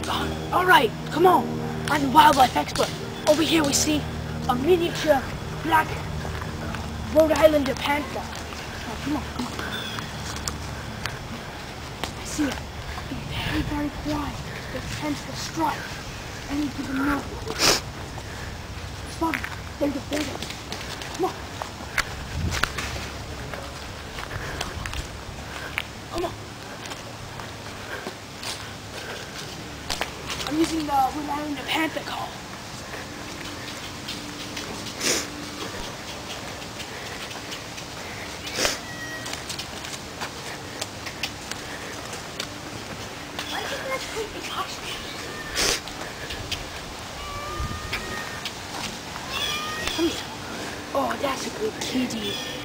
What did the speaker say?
Alright, come on. I'm the wildlife expert. Over here we see a miniature black Rhode Islander panther. Oh, come on. I see it. Be very, very quiet. It tends to strike any given moment. Spot it. There you go. Come on. Come on. I'm using the Rhode Islander panther call. Why did that creepy costume? Come here. Oh, that's a good kitty.